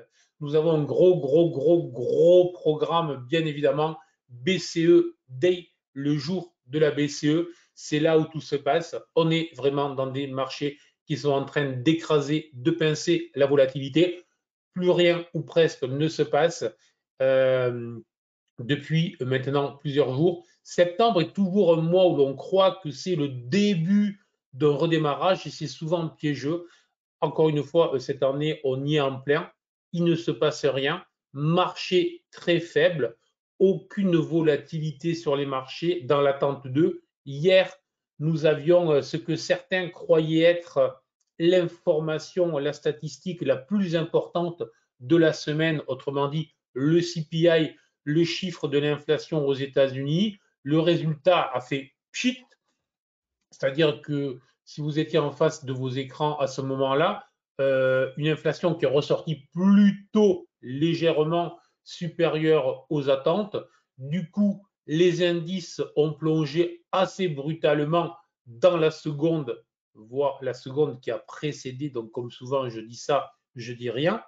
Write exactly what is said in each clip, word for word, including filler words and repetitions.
nous avons un gros, gros, gros, gros programme, bien évidemment, B C E Day, le jour de la B C E. C'est là où tout se passe. On est vraiment dans des marchés qui sont en train d'écraser, de pincer la volatilité. Plus rien ou presque ne se passe euh, depuis maintenant plusieurs jours. Septembre est toujours un mois où l'on croit que c'est le début d'un redémarrage et c'est souvent piégeux. Encore une fois, cette année, on y est en plein. Il ne se passe rien. Marché très faible. Aucune volatilité sur les marchés dans l'attente d'eux. Hier, nous avions ce que certains croyaient être l'information, la statistique la plus importante de la semaine, autrement dit, le C P I, le chiffre de l'inflation aux États-Unis. Le résultat a fait pchit, c'est-à-dire que si vous étiez en face de vos écrans à ce moment-là, euh, une inflation qui est ressortie plutôt légèrement supérieure aux attentes. Du coup, les indices ont plongé assez brutalement dans la seconde, voire la seconde qui a précédé. Donc, comme souvent, je dis ça, je dis rien.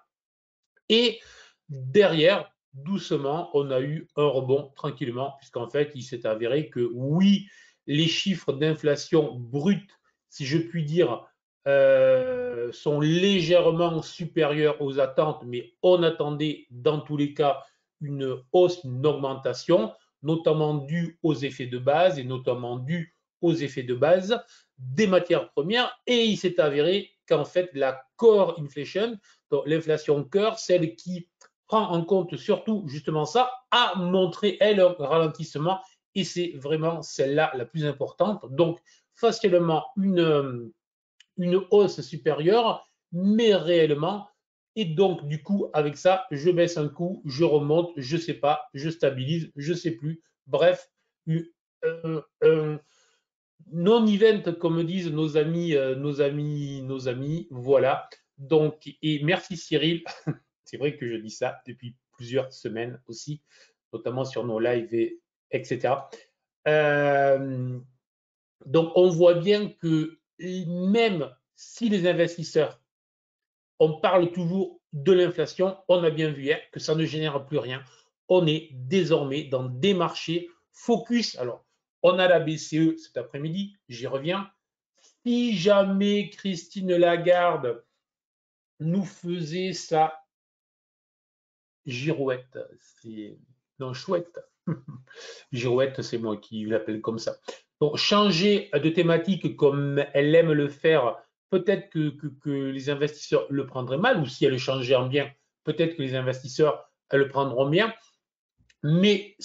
Et derrière, doucement, on a eu un rebond tranquillement, puisqu'en fait, il s'est avéré que oui, les chiffres d'inflation brute, si je puis dire, euh, sont légèrement supérieurs aux attentes, mais on attendait dans tous les cas une hausse, une augmentation, notamment due aux effets de base et notamment due aux effets de base des matières premières. Et il s'est avéré qu'en fait, la core inflation, l'inflation cœur, celle qui prend en compte surtout justement ça, a montré, elle, un ralentissement et c'est vraiment celle-là la plus importante. Donc, facilement une, une hausse supérieure, mais réellement. Et donc, du coup, avec ça, je baisse un coup, je remonte, je ne sais pas, je stabilise, je ne sais plus. Bref, un, un non-event, comme disent nos amis, euh, nos amis, nos amis. Voilà. Donc, et merci Cyril. C'est vrai que je dis ça depuis plusieurs semaines aussi, notamment sur nos lives, et, etc. Euh, donc, on voit bien que même si les investisseurs, on parle toujours de l'inflation, on a bien vu hier que ça ne génère plus rien. On est désormais dans des marchés focus. Alors, on a la B C E cet après-midi, j'y reviens. Si jamais Christine Lagarde nous faisait sa girouette, c'est non chouette. Girouette, c'est moi qui l'appelle comme ça. Donc, changer de thématique comme elle aime le faire, peut-être que, que, que les investisseurs le prendraient mal, ou si elle changeait en bien, peut-être que les investisseurs le prendront bien. Mais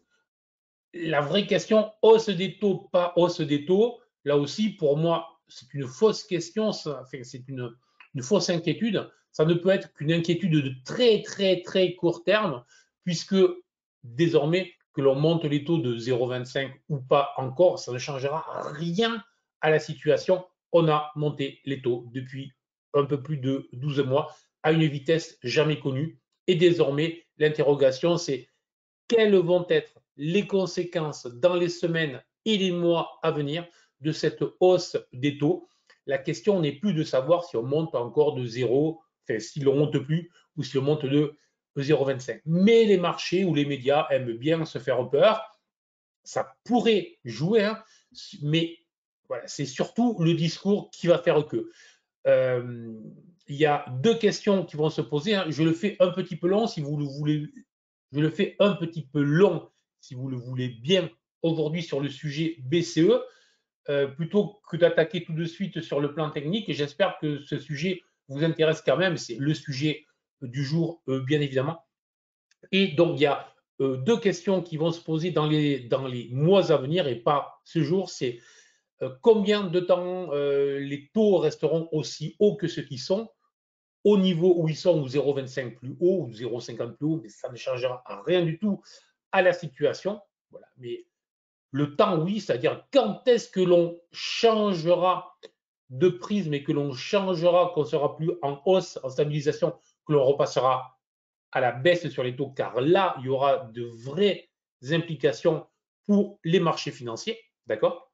la vraie question, hausse des taux, pas hausse des taux, là aussi, pour moi, c'est une fausse question, enfin, c'est une, une fausse inquiétude. Ça ne peut être qu'une inquiétude de très, très, très court terme, puisque désormais, que l'on monte les taux de zéro virgule vingt-cinq ou pas encore, ça ne changera rien à la situation. On a monté les taux depuis un peu plus de douze mois à une vitesse jamais connue. Et désormais, l'interrogation, c'est quelles vont être les conséquences dans les semaines et les mois à venir de cette hausse des taux. La question n'est plus de savoir si on monte encore de zéro, enfin si l'on monte plus ou si on monte de zéro virgule vingt-cinq. Mais les marchés ou les médias aiment bien se faire peur. Ça pourrait jouer, hein, mais voilà, c'est surtout le discours qui va faire que. Euh, il y a deux questions qui vont se poser. Hein. Je le fais un petit peu long si vous le voulez. Je le fais un petit peu long si vous le voulez bien aujourd'hui sur le sujet B C E, euh, plutôt que d'attaquer tout de suite sur le plan technique. Et j'espère que ce sujet vous intéresse quand même. C'est le sujet du jour, euh, bien évidemment. Et donc, il y a euh, deux questions qui vont se poser dans les, dans les mois à venir et pas ce jour. C'est euh, combien de temps euh, les taux resteront aussi hauts que ceux qui sont, au niveau où ils sont, ou zéro virgule vingt-cinq plus haut, ou zéro virgule cinquante plus haut, mais ça ne changera rien du tout à la situation. Voilà. Mais le temps, oui, c'est-à-dire quand est-ce que l'on changera de prisme et que l'on changera, qu'on sera plus en hausse, en stabilisation, que l'on repassera à la baisse sur les taux, car là, il y aura de vraies implications pour les marchés financiers, d'accord?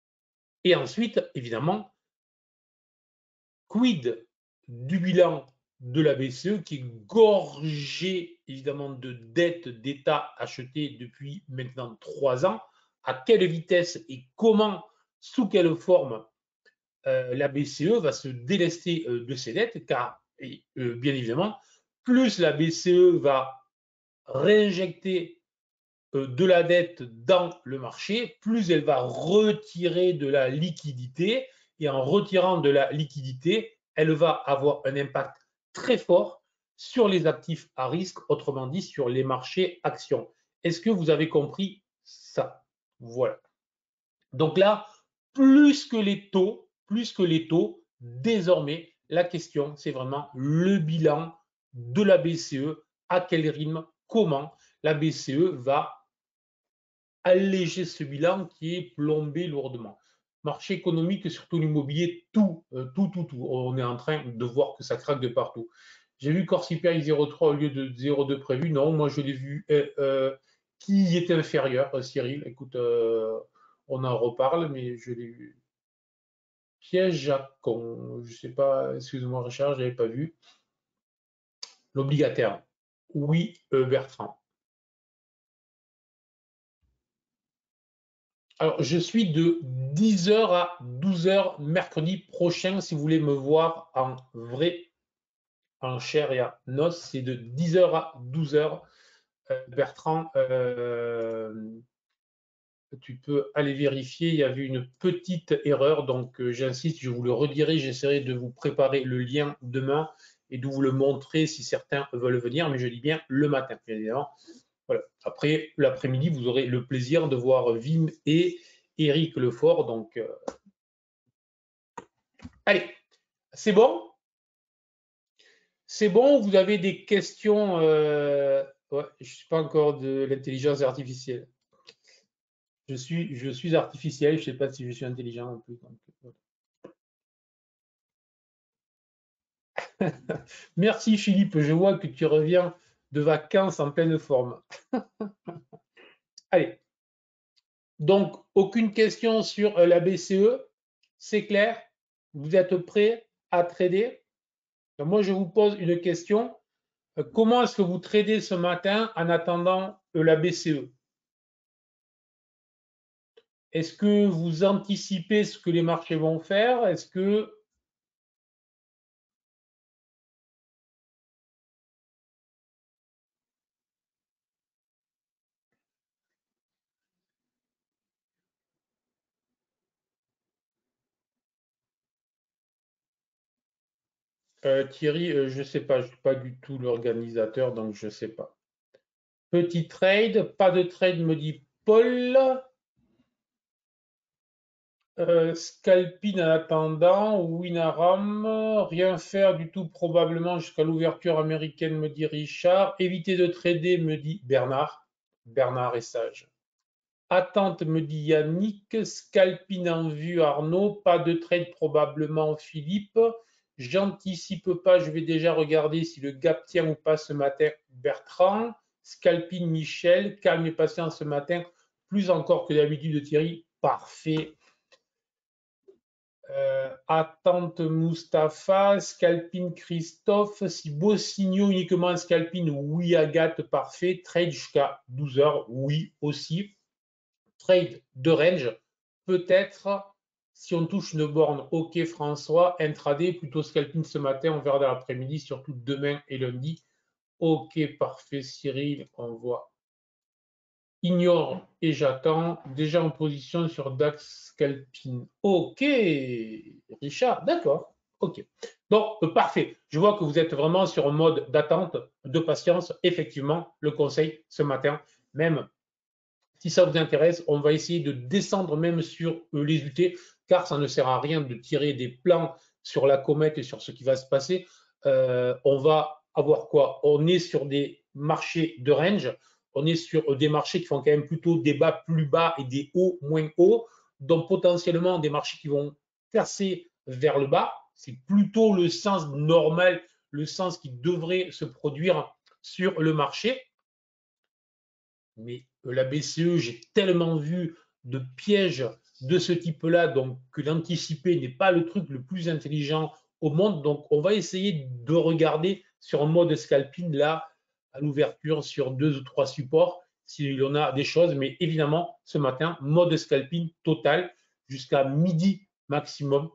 Et ensuite, évidemment, quid du bilan de la B C E qui est gorgé évidemment de dettes d'État achetées depuis maintenant trois ans. À quelle vitesse et comment, sous quelle forme euh, la B C E va se délester euh, de ses dettes, car et, euh, bien évidemment, plus la B C E va réinjecter euh, de la dette dans le marché, plus elle va retirer de la liquidité, et en retirant de la liquidité, elle va avoir un impact très fort sur les actifs à risque, autrement dit sur les marchés actions. Est-ce que vous avez compris ça? Voilà. Donc là, plus que les taux, plus que les taux, désormais, la question, c'est vraiment le bilan de la B C E, à quel rythme, comment la B C E va alléger ce bilan qui est plombé lourdement. Marché économique, surtout l'immobilier, tout, euh, tout, tout, tout. On est en train de voir que ça craque de partout. J'ai vu Corsiper zéro virgule trois au lieu de zéro virgule deux prévu. Non, moi je l'ai vu euh, euh, qui était inférieur, euh, Cyril. Écoute, euh, on en reparle, mais je l'ai vu. Piège à con. Je sais pas, excuse-moi Richard, je n'avais pas vu. L'obligataire. Oui, euh, Bertrand. Alors, je suis de dix heures à douze heures mercredi prochain, si vous voulez me voir en vrai, en chair et en os, c'est de dix heures à douze heures. Euh, Bertrand, euh, tu peux aller vérifier, il y avait une petite erreur, donc euh, j'insiste, je vous le redirai, j'essaierai de vous préparer le lien demain et de vous le montrer si certains veulent venir, mais je dis bien le matin, bien évidemment. Voilà. Après, l'après-midi, vous aurez le plaisir de voir Vim et Éric Lefort, donc euh, allez, c'est bon? C'est bon? Vous avez des questions? euh... ouais, je ne suis pas encore de l'intelligence artificielle. Je suis, je suis artificiel, je ne sais pas si je suis intelligent en plus. Donc, voilà. Merci Philippe, je vois que tu reviens de vacances en pleine forme. Allez, donc aucune question sur euh, la B C E, c'est clair? Vous êtes prêts à trader? Moi, je vous pose une question. Comment est-ce que vous tradez ce matin en attendant la B C E? Est-ce que vous anticipez ce que les marchés vont faire? Est-ce que euh, Thierry, euh, je ne sais pas, je ne suis pas du tout l'organisateur, donc je ne sais pas. Petit trade, pas de trade, me dit Paul. Euh, scalping en attendant, Winaram, rien faire du tout probablement jusqu'à l'ouverture américaine, me dit Richard. Éviter de trader, me dit Bernard. Bernard est sage. Attente, me dit Yannick. Scalping en vue, Arnaud. Pas de trade probablement, Philippe. J'anticipe pas, je vais déjà regarder si le gap tient ou pas ce matin, Bertrand. Scalping, Michel. Calme et patient ce matin, plus encore que d'habitude, Thierry. Parfait. Euh, attente Mustapha, Scalping Christophe, si beau signaux uniquement un Scalping, oui Agathe, parfait. Trade jusqu'à douze heures, oui aussi. Trade de range, peut-être si on touche une borne, ok François. Intraday, plutôt Scalping ce matin, on verra dans l'après-midi, surtout demain et lundi. Ok, parfait Cyril, on voit. Ignore et j'attends. Déjà en position sur DAX Scalping. Ok, Richard, d'accord. Ok. Donc, euh, parfait. Je vois que vous êtes vraiment sur un mode d'attente, de patience. Effectivement, le conseil ce matin, même si ça vous intéresse, on va essayer de descendre même sur euh, les U T, car ça ne sert à rien de tirer des plans sur la comète et sur ce qui va se passer. Euh, on va avoir quoi? On est sur des marchés de range, on est sur des marchés qui font quand même plutôt des bas plus bas et des hauts moins hauts, donc potentiellement des marchés qui vont casser vers le bas. C'est plutôt le sens normal, le sens qui devrait se produire sur le marché. Mais la B C E, j'ai tellement vu de pièges de ce type-là, donc que l'anticiper n'est pas le truc le plus intelligent au monde. Donc, on va essayer de regarder sur un mode scalping là, à l'ouverture, sur deux ou trois supports, s'il y en a des choses. Mais évidemment, ce matin, mode scalping total jusqu'à midi maximum.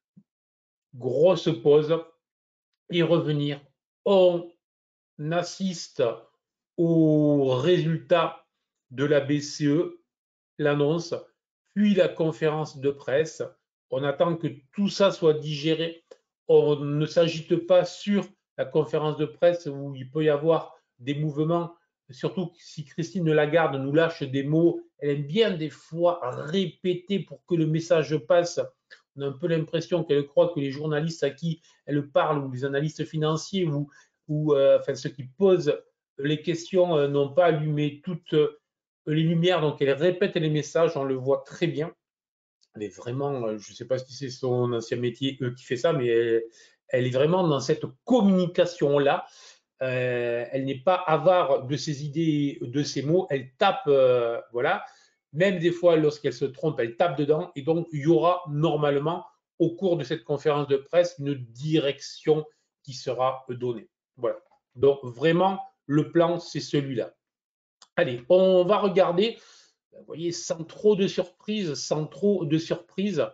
Grosse pause et revenir. On assiste aux résultats de la B C E, l'annonce, puis la conférence de presse. On attend que tout ça soit digéré. On ne s'agite pas sur la conférence de presse où il peut y avoir des mouvements, surtout si Christine Lagarde nous lâche des mots. Elle aime bien des fois répéter pour que le message passe. On a un peu l'impression qu'elle croit que les journalistes à qui elle parle, ou les analystes financiers, ou, ou euh, enfin, ceux qui posent les questions euh, n'ont pas allumé toutes les lumières, donc elle répète les messages, on le voit très bien. Elle est vraiment, euh, je ne sais pas si c'est son ancien métier eux, qui fait ça, mais elle, elle est vraiment dans cette communication-là. Euh, elle n'est pas avare de ses idées, de ses mots, elle tape, euh, voilà. Même des fois, lorsqu'elle se trompe, elle tape dedans. Et donc, il y aura normalement, au cours de cette conférence de presse, une direction qui sera donnée. Voilà. Donc, vraiment, le plan, c'est celui-là. Allez, on va regarder, vous voyez, sans trop de surprises, sans trop de surprises,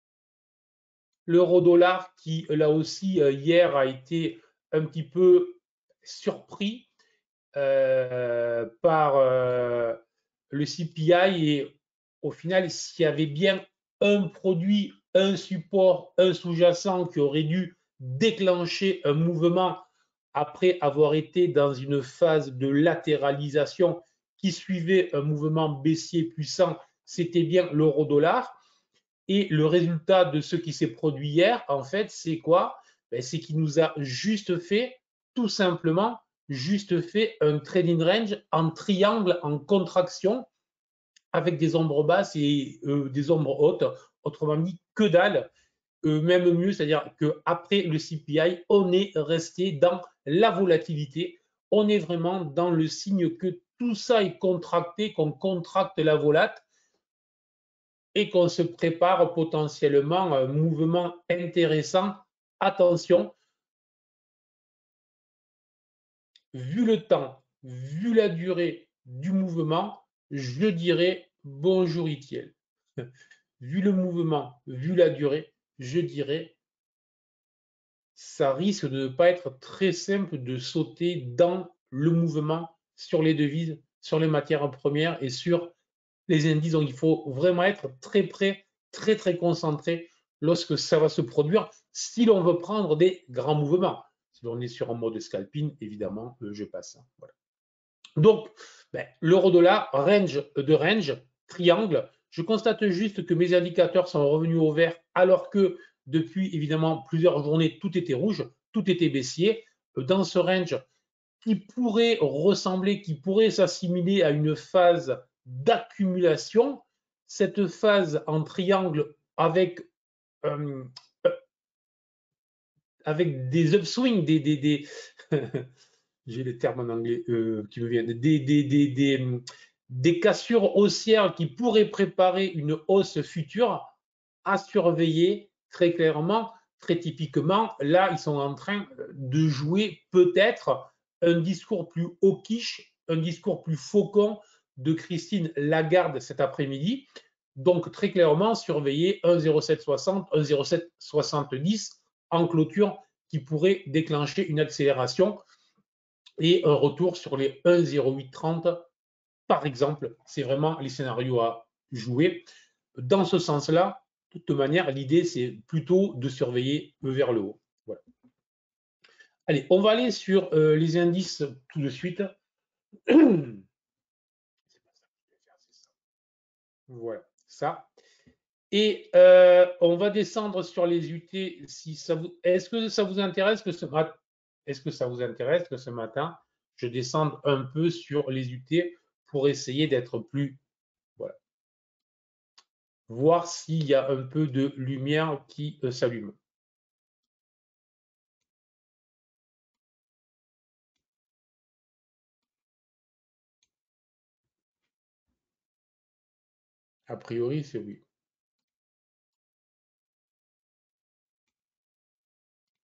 l'euro-dollar qui, là aussi, hier a été un petit peu surpris euh, par euh, le C P I et au final, s'il y avait bien un produit, un support, un sous-jacent qui aurait dû déclencher un mouvement après avoir été dans une phase de latéralisation qui suivait un mouvement baissier puissant, c'était bien l'euro-dollar. Et le résultat de ce qui s'est produit hier, en fait, c'est quoi? Ben, c'est qu'il nous a juste fait, tout simplement, juste fait un trading range en triangle, en contraction, avec des ombres basses et euh, des ombres hautes. Autrement dit, que dalle. Euh, même mieux, c'est-à-dire qu'après le C P I, on est resté dans la volatilité. On est vraiment dans le signe que tout ça est contracté, qu'on contracte la volate et qu'on se prépare potentiellement à un mouvement intéressant. Attention, vu le temps, vu la durée du mouvement, je dirais bonjour Itiel. Vu le mouvement, vu la durée, je dirais ça risque de ne pas être très simple de sauter dans le mouvement sur les devises, sur les matières premières et sur les indices. Donc, il faut vraiment être très près, très, très concentré lorsque ça va se produire, si l'on veut prendre des grands mouvements. Si l'on est sur un mode scalping, évidemment, je passe. Voilà. Donc, ben, l'euro-dollar, range de range, triangle. Je constate juste que mes indicateurs sont revenus au vert alors que depuis évidemment plusieurs journées, tout était rouge, tout était baissier. Dans ce range qui pourrait ressembler, qui pourrait s'assimiler à une phase d'accumulation, cette phase en triangle avec, euh, avec des upswings, des, des, des j'ai les termes en anglais euh, qui me viennent, des, des, des, des, des cassures haussières qui pourraient préparer une hausse future à surveiller très clairement, très typiquement. Là, ils sont en train de jouer peut-être un discours plus hawkish, un discours plus faucon de Christine Lagarde cet après-midi. Donc, très clairement, surveiller un zéro sept soixante, un zéro sept soixante-dix en clôture qui pourrait déclencher une accélération et un retour sur les un zéro huit trente, par exemple. C'est vraiment les scénarios à jouer. Dans ce sens-là, de toute manière, l'idée, c'est plutôt de surveiller vers le haut. Voilà. Allez, on va aller sur euh, les indices tout de suite. Voilà, ça. Et euh, on va descendre sur les U T. Si ça vous, est-ce que ça vous intéresse que ce matin, est-ce que ça vous intéresse que ce matin, je descende un peu sur les U T pour essayer d'être plus, voilà, voir s'il y a un peu de lumière qui euh, s'allume. A priori, c'est oui.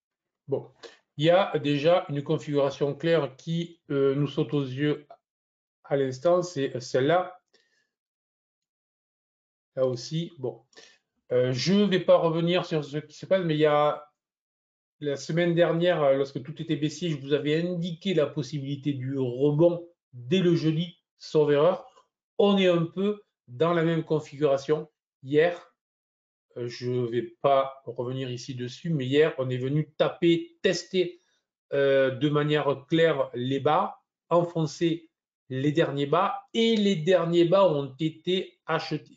Bon, il y a déjà une configuration claire qui euh, nous saute aux yeux à l'instant, c'est celle-là. Là aussi, bon. Euh, je ne vais pas revenir sur ce qui se passe, mais il y a la semaine dernière, lorsque tout était baissier, je vous avais indiqué la possibilité du rebond dès le jeudi, sauf erreur. On est un peu dans la même configuration. Hier, euh, je ne vais pas revenir ici dessus, mais hier, on est venu taper, tester euh, de manière claire les bas, enfoncer les derniers bas, et les derniers bas ont été achetés.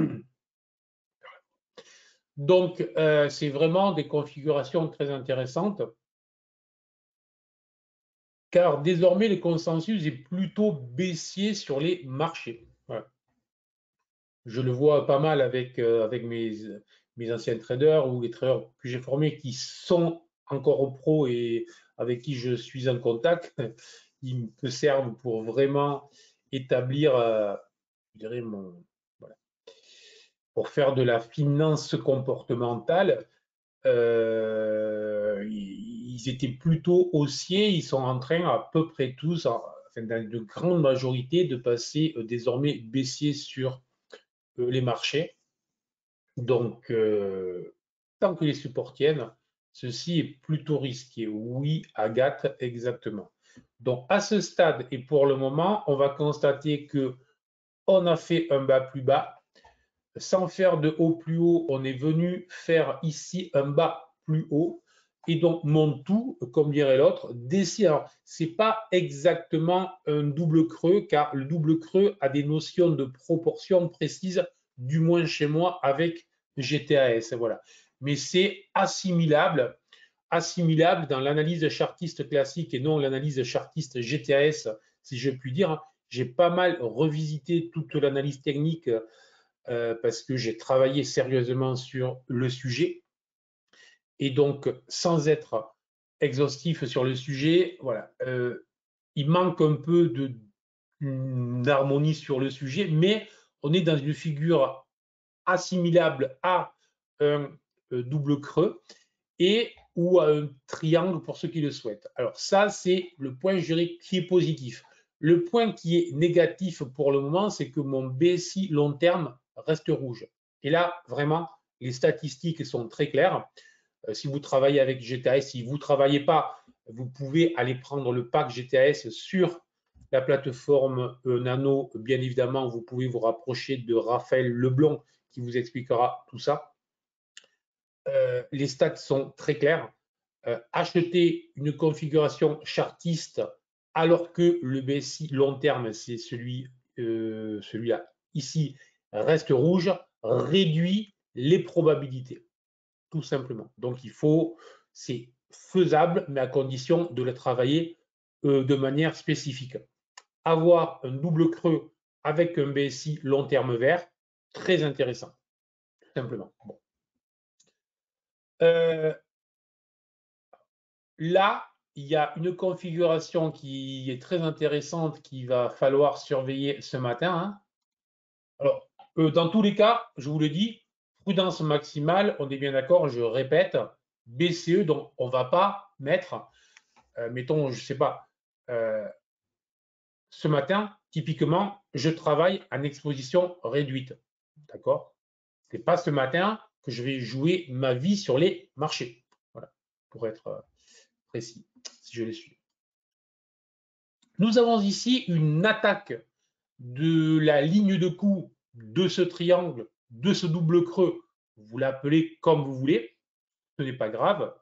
Donc, euh, c'est vraiment des configurations très intéressantes, car désormais, le consensus est plutôt baissier sur les marchés. Voilà. Je le vois pas mal avec, euh, avec mes, mes anciens traders ou les traders que j'ai formés qui sont encore au pro et avec qui je suis en contact. Ils me servent pour vraiment établir, euh, je dirais, mon, voilà, pour faire de la finance comportementale. Euh, ils étaient plutôt haussiers, ils sont en train à peu près tous, enfin, dans de grande majorité, de passer euh, désormais baissiers sur euh, les marchés. Donc, euh, tant que les supports tiennent, ceci est plutôt risqué. Oui, Agathe, exactement. Donc, à ce stade et pour le moment, on va constater que on a fait un bas plus bas. Sans faire de haut plus haut, on est venu faire ici un bas plus haut. Et donc, mon tout, comme dirait l'autre, décide. Alors, ce n'est pas exactement un double creux, car le double creux a des notions de proportion précises, du moins chez moi, avec G T A S. Voilà. Mais c'est assimilable, assimilable dans l'analyse chartiste classique et non l'analyse chartiste G T A S, si je puis dire. J'ai pas mal revisité toute l'analyse technique euh, parce que j'ai travaillé sérieusement sur le sujet. Et donc, sans être exhaustif sur le sujet, voilà, euh, il manque un peu de d'harmonie sur le sujet, mais on est dans une figure assimilable à un euh, double creux et ou à un triangle pour ceux qui le souhaitent. Alors ça, c'est le point, je dirais, qui est positif. Le point qui est négatif pour le moment, c'est que mon B S I long terme reste rouge. Et là, vraiment, les statistiques sont très claires. Euh, si vous travaillez avec G T A S, si vous ne travaillez pas, vous pouvez aller prendre le pack G T A S sur la plateforme euh, Nano. Bien évidemment, vous pouvez vous rapprocher de Raphaël Leblond qui vous expliquera tout ça. Euh, les stats sont très clairs. Euh, acheter une configuration chartiste alors que le B S I long terme, c'est celui, euh, celui-là ici, reste rouge, réduit les probabilités, tout simplement. Donc il faut, c'est faisable, mais à condition de le travailler euh, de manière spécifique. Avoir un double creux avec un B S I long terme vert, très intéressant, tout simplement. Bon. Euh, Là, il y a une configuration qui est très intéressante qu'il va falloir surveiller ce matin. Hein. Alors, euh, dans tous les cas, je vous le dis, prudence maximale, on est bien d'accord, je répète, B C E, donc on ne va pas mettre, euh, mettons, je ne sais pas, euh, ce matin, typiquement, je travaille en exposition réduite. D'accord? Ce n'est pas ce matin que je vais jouer ma vie sur les marchés. Voilà, pour être euh, précis, si je les suis. Nous avons ici une attaque de la ligne de coup de ce triangle, de ce double creux. Vous l'appelez comme vous voulez, ce n'est pas grave.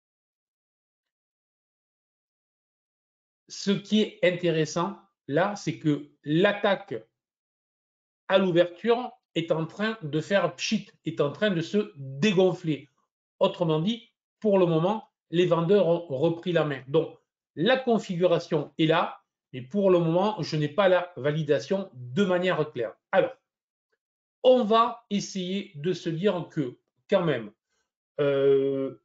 Ce qui est intéressant là, c'est que l'attaque à l'ouverture est en train de faire pchit, est en train de se dégonfler. Autrement dit, pour le moment, les vendeurs ont repris la main. Donc, la configuration est là, mais pour le moment, je n'ai pas la validation de manière claire. Alors, on va essayer de se dire que, quand même, euh,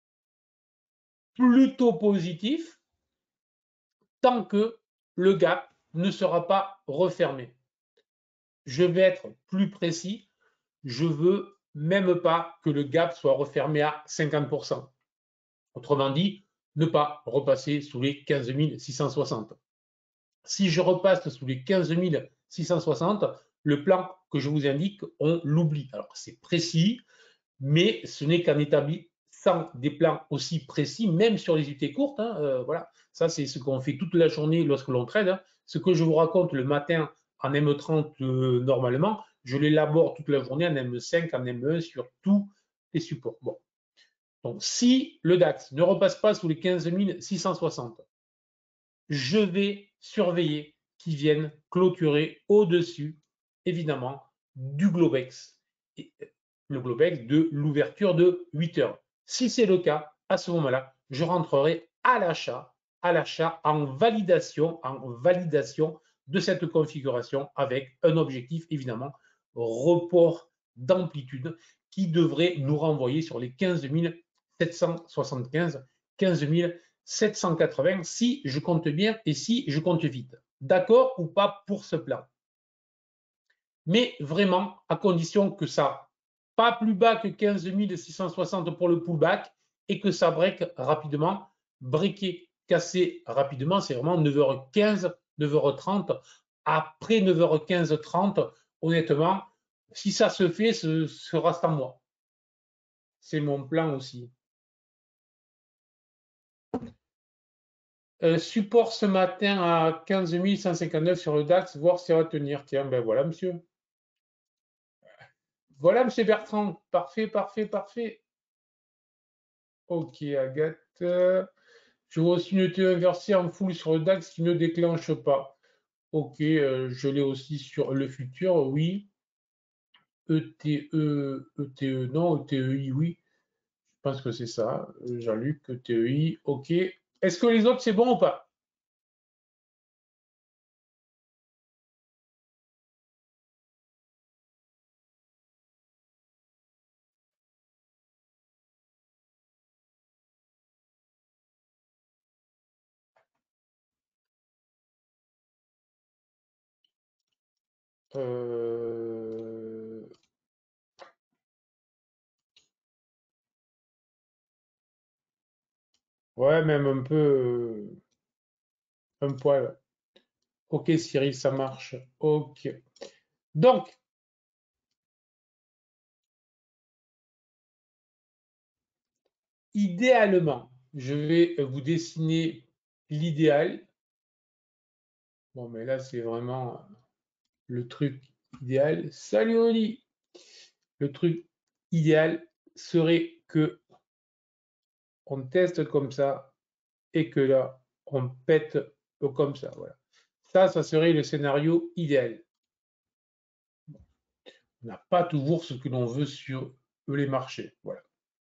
plutôt positif, tant que le gap ne sera pas refermé. Je vais être plus précis, je veux même pas que le gap soit refermé à cinquante pour cent. Autrement dit, ne pas repasser sous les quinze mille six cent soixante. Si je repasse sous les quinze mille six cent soixante, le plan que je vous indique, on l'oublie. Alors, c'est précis, mais ce n'est qu'en établissant des plans aussi précis, même sur les U T courtes. Hein, euh, voilà, ça, c'est ce qu'on fait toute la journée lorsque l'on trade. Hein. Ce que je vous raconte le matin en M trente euh, normalement, je l'élabore toute la journée en M cinq, en M un sur tous les supports. Bon. Donc, si le DAX ne repasse pas sous les quinze mille six cent soixante, je vais surveiller qu'ils viennent clôturer au-dessus, évidemment, du Globex, le Globex de l'ouverture de huit heures. Si c'est le cas, à ce moment-là, je rentrerai à l'achat, à l'achat en validation, en validation de cette configuration avec un objectif, évidemment, report d'amplitude qui devrait nous renvoyer sur les quinze mille sept cent soixante-quinze, quinze mille sept cent quatre-vingts si je compte bien et si je compte vite. D'accord ou pas pour ce plan? Mais vraiment, à condition que ça, pas plus bas que quinze mille six cent soixante pour le pullback et que ça break rapidement, breaker, casser rapidement, c'est vraiment neuf heures quinze, neuf heures trente. Après neuf heures quinze trente, honnêtement, si ça se fait, ce sera sans moi. C'est mon plan aussi. Euh, support ce matin à quinze mille cent cinquante-neuf sur le DAX, voir si ça va tenir. Tiens, ben voilà, monsieur. Voilà, monsieur Bertrand. Parfait, parfait, parfait. Ok, Agathe. Je vois aussi une E T E inversée en full sur le DAX qui ne déclenche pas. Ok, euh, je l'ai aussi sur le futur, oui. E T E, E T E, non, E T E I, oui. Je pense que c'est ça. Jean-Luc, E T E I, ok. Est-ce que les autres, c'est bon ou pas? euh... Ouais, même un peu, euh, un poil. Ok, Cyril, ça marche. Ok. Donc, idéalement, je vais vous dessiner l'idéal. Bon, mais là, c'est vraiment le truc idéal. Salut Oli! Le truc idéal serait que on teste comme ça et que là, on pète comme ça. Voilà. Ça, ça serait le scénario idéal. On n'a pas toujours ce que l'on veut sur les marchés. Voilà.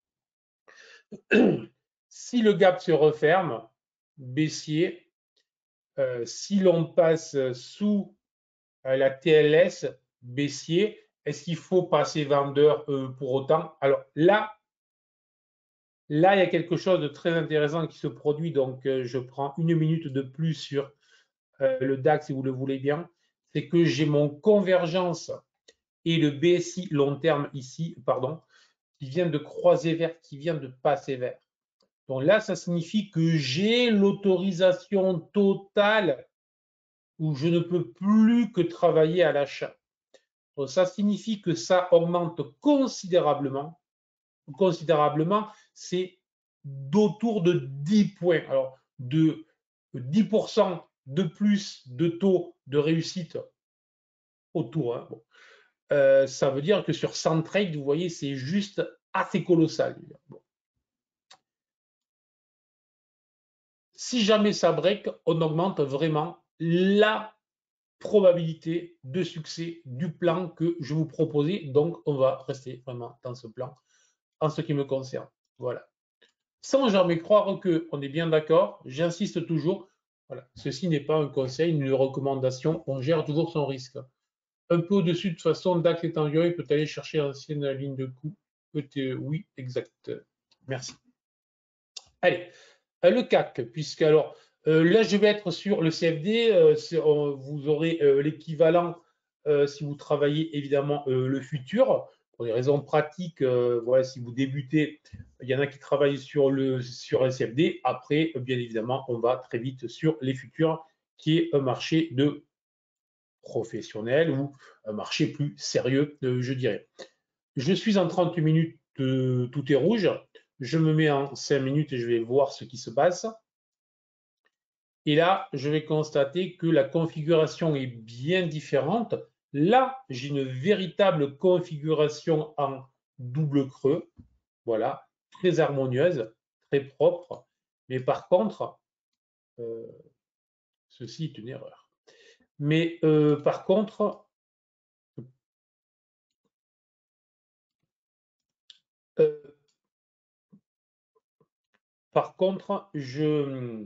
Si le gap se referme, baissier, euh, si l'on passe sous euh, la T L S, baissier, est-ce qu'il faut passer vendeur euh, pour autant? Alors là, là, il y a quelque chose de très intéressant qui se produit. Donc, euh, je prends une minute de plus sur euh, le DAX, si vous le voulez bien. C'est que j'ai mon convergence et le B S I long terme ici, pardon, qui vient de croiser vert, qui vient de passer vert. Donc là, ça signifie que j'ai l'autorisation totale où je ne peux plus que travailler à l'achat. Donc ça signifie que ça augmente considérablement. Considérablement, c'est d'autour de dix points. Alors, de dix pour cent de plus de taux de réussite autour. Hein. Bon. Euh, ça veut dire que sur cent trades, vous voyez, c'est juste assez colossal. Bon. Si jamais ça break, on augmente vraiment la probabilité de succès du plan que je vous proposais. Donc, on va rester vraiment dans ce plan en ce qui me concerne. Voilà. Sans jamais croire qu'on est bien d'accord, j'insiste toujours, voilà, ceci n'est pas un conseil, une recommandation, on gère toujours son risque. Un peu au-dessus, de toute façon, DAX étant duré, peut aller chercher l'ancienne ligne de coup. E T E, oui, exact. Merci. Allez, le C A C, puisque alors, euh, là, je vais être sur le C F D, euh, on, vous aurez euh, l'équivalent euh, si vous travaillez évidemment euh, le futur. pour des raisons pratiques, euh, voilà, si vous débutez, il y en a qui travaillent sur le sur un C F D. Après, bien évidemment, on va très vite sur les futurs, qui est un marché de professionnel ou un marché plus sérieux, euh, je dirais. Je suis en trente minutes, euh, tout est rouge. Je me mets en cinq minutes et je vais voir ce qui se passe. Et là, je vais constater que la configuration est bien différente. Là, j'ai une véritable configuration en double creux. Voilà, très harmonieuse, très propre. Mais par contre, euh, ceci est une erreur. Mais euh, par contre, euh, par contre, je,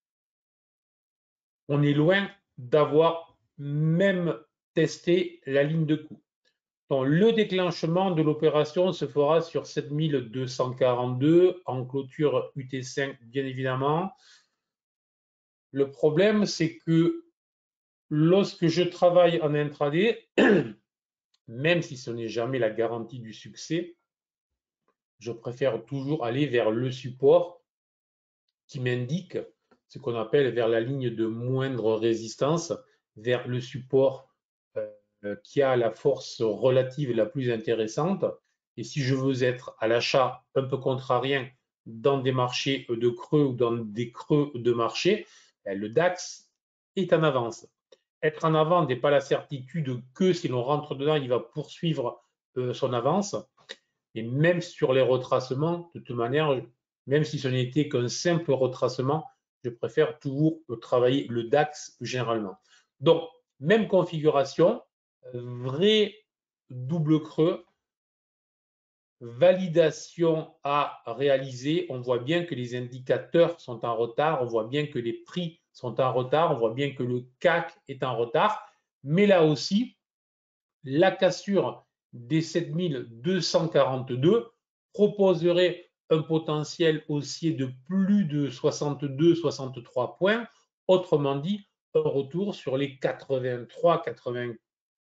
on est loin d'avoir même testé la ligne de coup. Donc, le déclenchement de l'opération se fera sur sept mille deux cent quarante-deux en clôture U T cinq, bien évidemment. Le problème, c'est que lorsque je travaille en intraday, même si ce n'est jamais la garantie du succès, je préfère toujours aller vers le support qui m'indique ce qu'on appelle vers la ligne de moindre résistance, vers le support euh, qui a la force relative la plus intéressante. Et si je veux être à l'achat un peu contrarien dans des marchés de creux ou dans des creux de marché, ben, le DAX est en avance. Être en avant n'est pas la certitude que si l'on rentre dedans, il va poursuivre euh, son avance. Et même sur les retracements, de toute manière, même si ce n'était qu'un simple retracement, je préfère toujours travailler le DAX généralement. Donc, même configuration, vrai double creux, validation à réaliser. On voit bien que les indicateurs sont en retard, on voit bien que les prix sont en retard, on voit bien que le C A C est en retard. Mais là aussi, la cassure des sept mille deux cent quarante-deux proposerait un potentiel haussier de plus de soixante-deux soixante-trois points, autrement dit, un retour sur les quatre-vingt-trois quatre-vingt-quatre.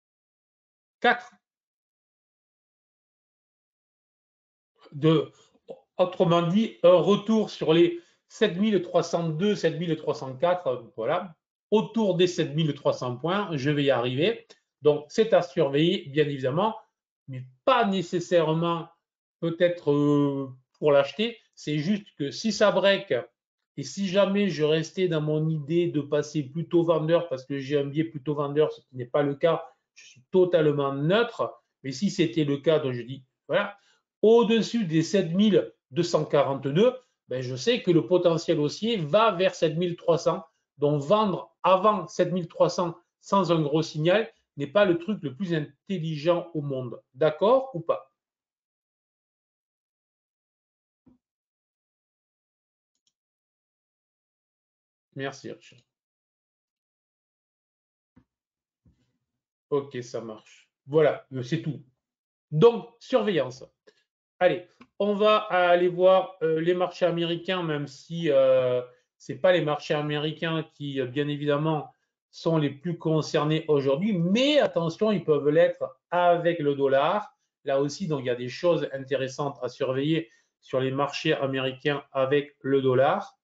De, autrement dit, un retour sur les sept mille trois cent deux sept mille trois cent quatre, voilà, autour des sept mille trois cents points, je vais y arriver. Donc, c'est à surveiller, bien évidemment, mais pas nécessairement peut-être euh, pour l'acheter. C'est juste que si ça break et si jamais je restais dans mon idée de passer plutôt vendeur parce que j'ai un biais plutôt vendeur, ce qui n'est pas le cas, je suis totalement neutre. Mais si c'était le cas, donc je dis, voilà, au-dessus des sept mille deux cent quarante-deux, ben je sais que le potentiel haussier va vers sept mille trois cents. Donc vendre avant sept mille trois cents sans un gros signal n'est pas le truc le plus intelligent au monde. D'accord ou pas? Merci, Richard. Ok, ça marche. Voilà, c'est tout. Donc, surveillance. Allez, on va aller voir euh, les marchés américains, même si euh, ce n'est pas les marchés américains qui, euh, bien évidemment, sont les plus concernés aujourd'hui. Mais attention, ils peuvent l'être avec le dollar. Là aussi, donc, il y a des choses intéressantes à surveiller sur les marchés américains avec le dollar.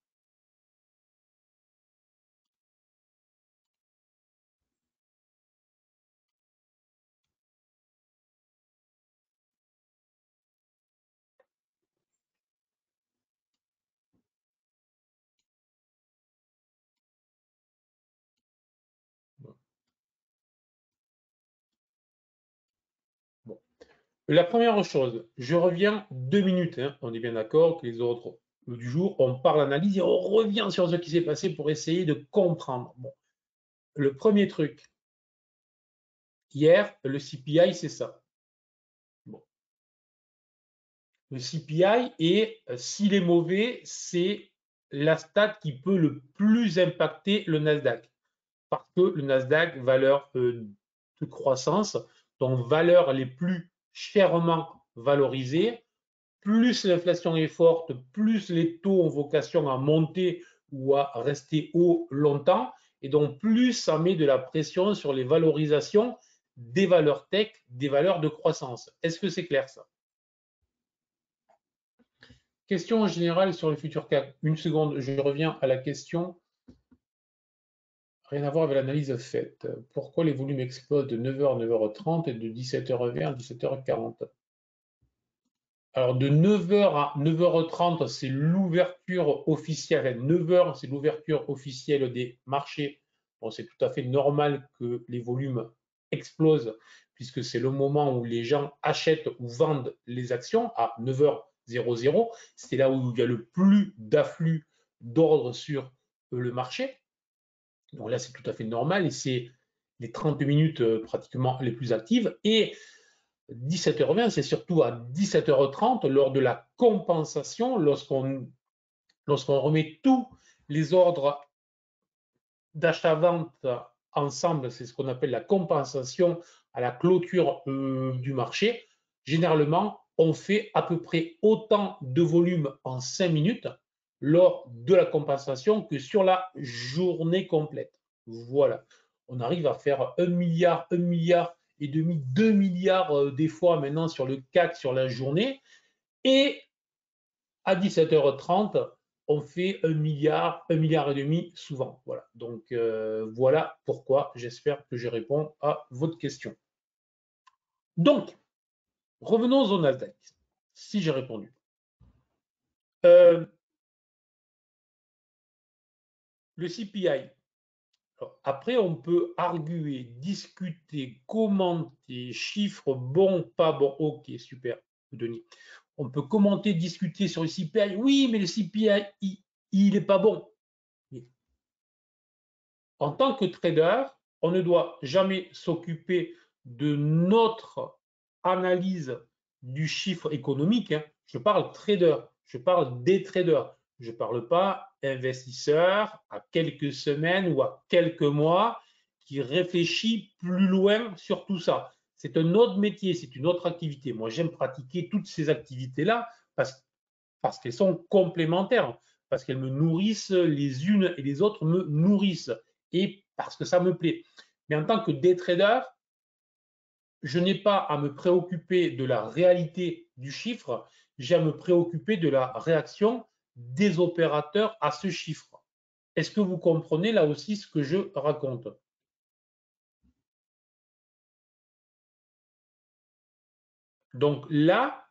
Bon. La première chose, je reviens deux minutes, hein, on est bien d'accord que les autres du jour, on parle analyse et on revient sur ce qui s'est passé pour essayer de comprendre. Bon. Le premier truc, hier, le C P I, c'est ça. Bon. Le C P I, et s'il est mauvais, c'est la stat qui peut le plus impacter le Nasdaq. Parce que le Nasdaq, valeur euh, de croissance, donc valeurs les plus chèrement valorisées, plus l'inflation est forte, plus les taux ont vocation à monter ou à rester haut longtemps, et donc plus ça met de la pression sur les valorisations des valeurs tech, des valeurs de croissance. Est-ce que c'est clair ça? Question en général sur le futur C A C. Une seconde, je reviens à la question. Rien à voir avec l'analyse faite. Pourquoi les volumes explosent de neuf heures à neuf heures trente et de dix-sept heures vingt à dix-sept heures quarante? Alors de neuf heures à neuf heures trente, c'est l'ouverture officielle. neuf heures, c'est l'ouverture officielle des marchés. Bon, c'est tout à fait normal que les volumes explosent puisque c'est le moment où les gens achètent ou vendent les actions à neuf heures. C'est là où il y a le plus d'afflux d'ordre sur le marché. Donc là, c'est tout à fait normal et c'est les trente minutes euh, pratiquement les plus actives. Et dix-sept heures vingt, c'est surtout à dix-sept heures trente, lors de la compensation, lorsqu'on lorsqu'on remet tous les ordres d'achat-vente ensemble, c'est ce qu'on appelle la compensation à la clôture euh, du marché. Généralement, on fait à peu près autant de volume en cinq minutes lors de la compensation que sur la journée complète. Voilà, on arrive à faire un milliard, un milliard et demi, deux milliards euh, des fois maintenant sur le C A C sur la journée. Et à dix-sept heures trente, on fait un milliard, un milliard et demi souvent. Voilà. Donc euh, voilà pourquoi j'espère que je réponds à votre question. Donc, revenons au Nasdaq, si j'ai répondu. Euh, le C P I. Alors, après, on peut arguer, discuter, commenter, chiffres bons, pas bons. Ok, super, Denis. On peut commenter, discuter sur le C P I. Oui, mais le C P I, il n'est pas bon. En tant que trader, on ne doit jamais s'occuper de notre analyse du chiffre économique. Je parle trader, je parle des traders. Je ne parle pas investisseur à quelques semaines ou à quelques mois qui réfléchit plus loin sur tout ça. C'est un autre métier, c'est une autre activité. Moi, j'aime pratiquer toutes ces activités-là parce, parce qu'elles sont complémentaires, parce qu'elles me nourrissent les unes et les autres me nourrissent et parce que ça me plaît. Mais en tant que day trader, je n'ai pas à me préoccuper de la réalité du chiffre, j'ai à me préoccuper de la réaction des opérateurs à ce chiffre. Est-ce que vous comprenez là aussi ce que je raconte? Donc là,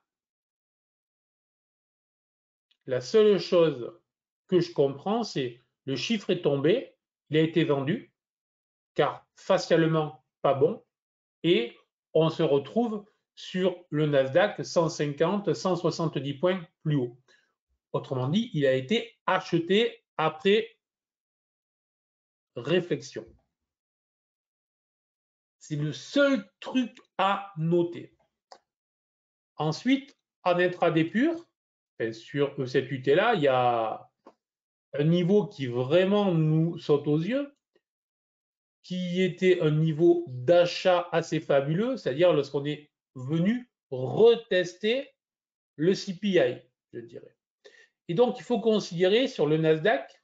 la seule chose que je comprends, c'est le chiffre est tombé, il a été vendu, car facialement pas bon, et on se retrouve sur le Nasdaq cent cinquante, cent soixante-dix points plus haut. Autrement dit, il a été acheté après réflexion. C'est le seul truc à noter. Ensuite, en intraday pur, sur cette U T-là, il y a un niveau qui vraiment nous saute aux yeux, qui était un niveau d'achat assez fabuleux, c'est-à-dire lorsqu'on est venu retester le C P I, je dirais. Et donc, il faut considérer sur le Nasdaq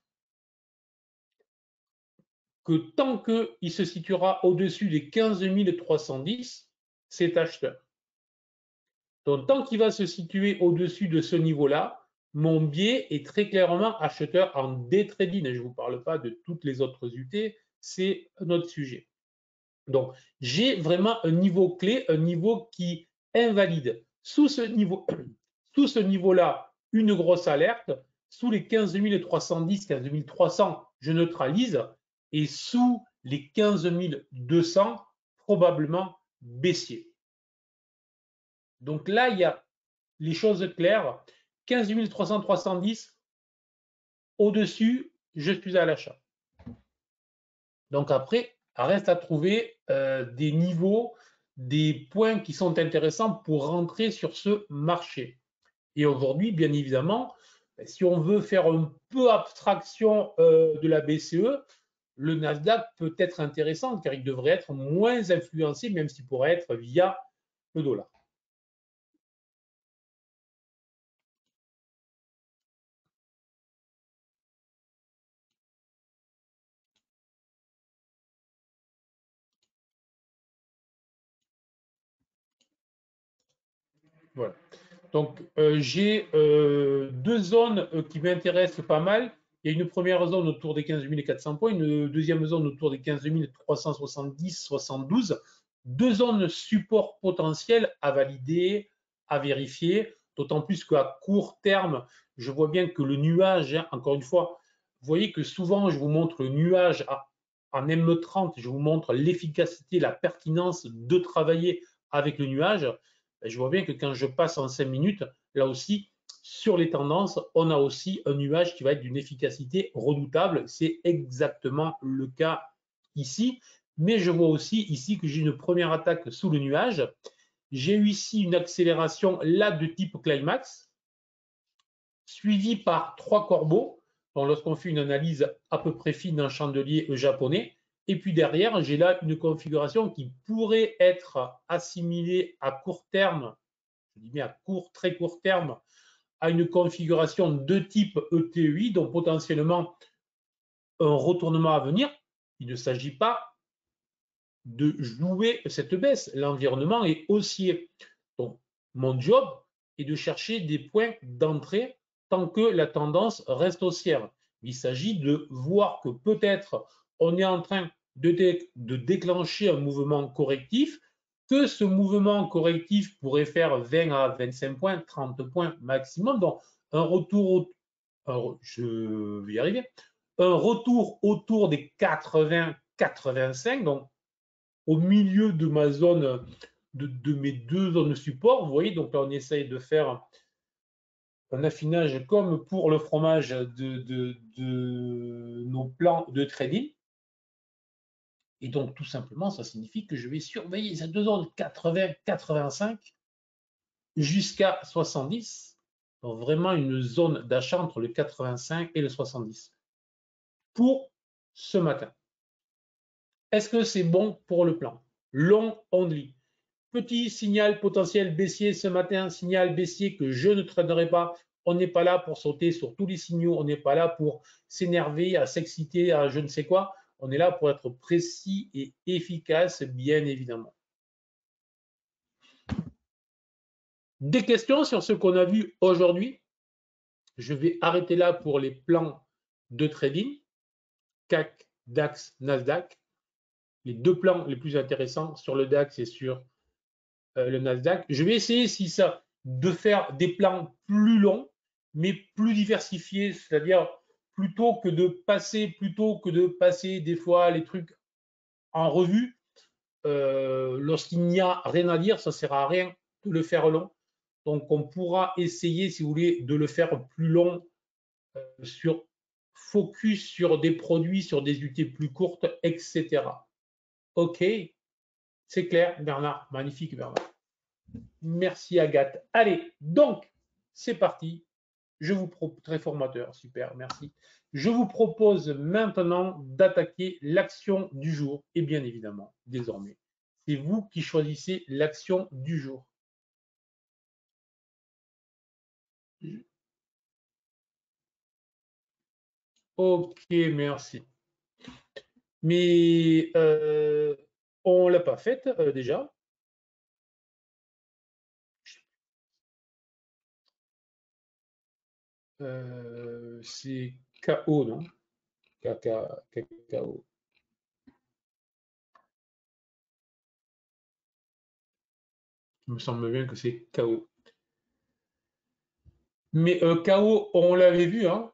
que tant qu'il se situera au-dessus des quinze mille trois cent dix, c'est acheteur. Donc, tant qu'il va se situer au-dessus de ce niveau-là, mon biais est très clairement acheteur en day trading. Et je ne vous parle pas de toutes les autres U T, c'est un autre sujet. Donc, j'ai vraiment un niveau clé, un niveau qui invalide. Sous ce niveau, sous ce niveau-là, une grosse alerte. Sous les quinze mille trois cent dix, quinze mille trois cents, je neutralise. Et sous les quinze mille deux cents, probablement baissier. Donc là, il y a les choses claires. quinze mille trois cents, trois cent dix, au-dessus, je suis à l'achat. Donc après, reste à trouver euh, des niveaux, des points qui sont intéressants pour rentrer sur ce marché. Et aujourd'hui, bien évidemment, si on veut faire un peu abstraction euh, de la B C E, le Nasdaq peut être intéressant car il devrait être moins influencé, même s'il pourrait être via le dollar. Voilà. Donc, euh, j'ai euh, deux zones euh, qui m'intéressent pas mal. Il y a une première zone autour des quinze mille quatre cents points, une deuxième zone autour des quinze mille trois cent soixante-dix soixante-douze. Deux zones support potentiels à valider, à vérifier, d'autant plus qu'à court terme, je vois bien que le nuage, hein, encore une fois, vous voyez que souvent je vous montre le nuage à, en M trente, je vous montre l'efficacité, la pertinence de travailler avec le nuage. Je vois bien que quand je passe en cinq minutes, là aussi, sur les tendances, on a aussi un nuage qui va être d'une efficacité redoutable. C'est exactement le cas ici. Mais je vois aussi ici que j'ai une première attaque sous le nuage. J'ai eu ici une accélération là de type climax, suivie par trois corbeaux. Donc, lorsqu'on fait une analyse à peu près fine d'un chandelier japonais, et puis derrière, j'ai là une configuration qui pourrait être assimilée à court terme, je dis bien à court, très court terme, à une configuration de type E T U I, donc potentiellement un retournement à venir. Il ne s'agit pas de jouer cette baisse. L'environnement est haussier. Donc, mon job est de chercher des points d'entrée tant que la tendance reste haussière. Il s'agit de voir que peut-être on est en train de, dé de déclencher un mouvement correctif, que ce mouvement correctif pourrait faire vingt à vingt-cinq points, trente points maximum. Donc, un retour, un, je vais y arriver, un retour autour des quatre-vingts quatre-vingt-cinq, donc au milieu de ma zone, de, de, mes deux zones support. Vous voyez, donc là, on essaye de faire un affinage comme pour le fromage de, de, de nos plans de trading. Et donc, tout simplement, ça signifie que je vais surveiller ces deux zones quatre-vingts quatre-vingt-cinq jusqu'à soixante-dix. Donc, vraiment une zone d'achat entre le quatre-vingt-cinq et le soixante-dix pour ce matin. Est-ce que c'est bon pour le plan? Long only. Petit signal potentiel baissier ce matin, signal baissier que je ne traînerai pas. On n'est pas là pour sauter sur tous les signaux, on n'est pas là pour s'énerver, à s'exciter, à je ne sais quoi. On est là pour être précis et efficace, bien évidemment. Des questions sur ce qu'on a vu aujourd'hui? Je vais arrêter là pour les plans de trading, C A C, DAX, Nasdaq. Les deux plans les plus intéressants sur le DAX et sur euh, le Nasdaq. Je vais essayer si ça, de faire des plans plus longs, mais plus diversifiés, c'est-à-dire plutôt que de passer, plutôt que de passer des fois les trucs en revue, euh, lorsqu'il n'y a rien à dire, ça ne sert à rien de le faire long. Donc, on pourra essayer, si vous voulez, de le faire plus long euh, sur focus sur des produits, sur des unités plus courtes, et cetera. OK, c'est clair, Bernard. Magnifique, Bernard. Merci Agathe. Allez, donc, c'est parti. Je vous propose, très formateur, super, merci. Je vous propose maintenant d'attaquer l'action du jour. Et bien évidemment, désormais, c'est vous qui choisissez l'action du jour. Ok, merci. Mais euh, on ne l'a pas faite euh, déjà. Euh, c'est K O, non? K K O. Il me semble bien que c'est K O. Mais euh, K O, on l'avait vu, hein,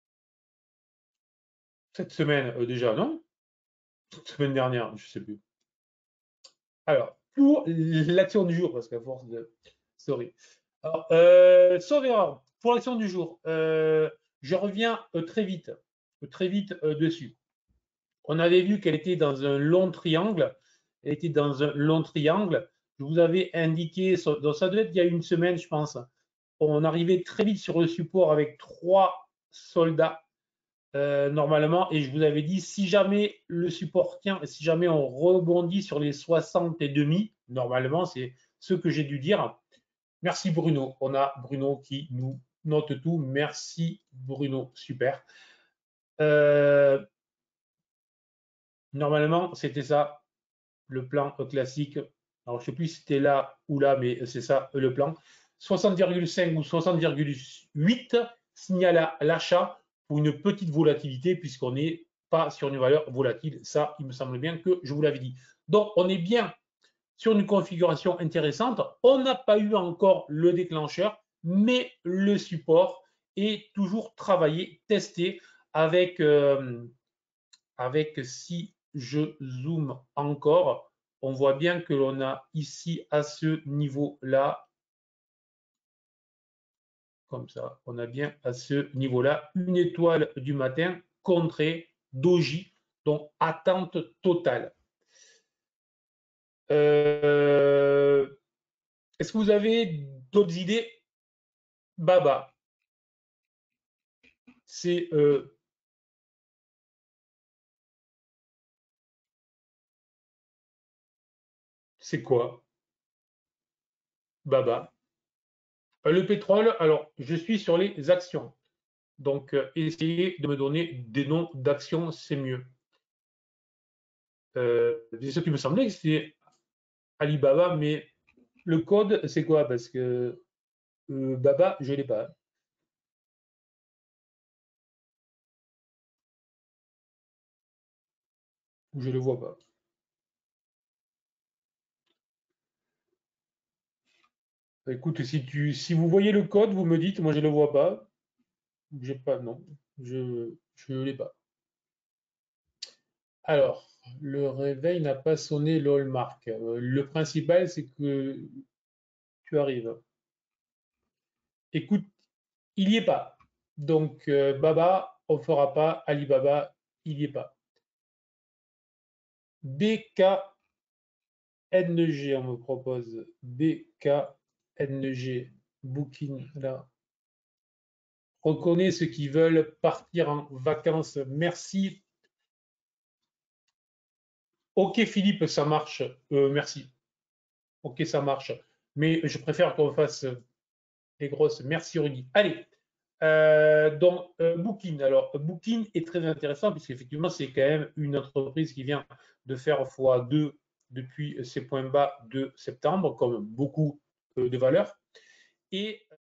cette semaine euh, déjà, non? Cette semaine dernière, je ne sais plus. Alors, pour l'action du jour, parce qu'à force de... Sorry. Alors, euh, sauf erreur, pour l'action du jour, euh, je reviens euh, très vite, très vite euh, dessus. On avait vu qu'elle était dans un long triangle. Elle était dans un long triangle. Je vous avais indiqué, donc ça devait être il y a une semaine, je pense. On arrivait très vite sur le support avec trois soldats euh, normalement, et je vous avais dit, si jamais le support tient, si jamais on rebondit sur les soixante et demi, normalement, c'est ce que j'ai dû dire. Merci Bruno. On a Bruno qui nous note tout. Merci Bruno. Super. Euh, normalement, c'était ça, le plan classique. Alors, je ne sais plus si c'était là ou là, mais c'est ça le plan. soixante virgule cinq ou soixante virgule huit signale l'achat pour une petite volatilité puisqu'on n'est pas sur une valeur volatile. Ça, il me semble bien que je vous l'avais dit. Donc, on est bien sur une configuration intéressante. On n'a pas eu encore le déclencheur, mais le support est toujours travaillé, testé avec, euh, avec si je zoome encore, on voit bien que l'on a ici à ce niveau-là, comme ça, on a bien à ce niveau-là une étoile du matin contrée doji, donc attente totale. Euh, Est-ce que vous avez d'autres idées? Baba, c'est euh, c'est quoi? Baba. Le pétrole, alors je suis sur les actions. Donc, euh, essayez de me donner des noms d'actions, c'est mieux. Euh, c'est ce qui me semblait que c'était Alibaba, mais le code, c'est quoi? Parce que euh, Baba, je ne l'ai pas. Je ne le vois pas. Écoute, si, tu, si vous voyez le code, vous me dites, moi je ne le vois pas. J'ai pas, non, je ne l'ai pas. Alors, le réveil n'a pas sonné l'hallmark. Euh, le principal, c'est que tu arrives. Écoute, il n'y est pas. Donc, euh, Baba, on ne fera pas. Alibaba, il n'y est pas. B K N G, on me propose. B K N G, Booking, là. Reconnais ceux qui veulent partir en vacances. Merci. Ok, Philippe, ça marche. Euh, merci. Ok, ça marche. Mais je préfère qu'on fasse les grosses. Merci, Rudy. Allez. Euh, donc, euh, Booking. Alors, Booking est très intéressant puisqu'effectivement, c'est quand même une entreprise qui vient de faire fois deux depuis ses points bas de septembre, comme beaucoup euh, de valeurs. Et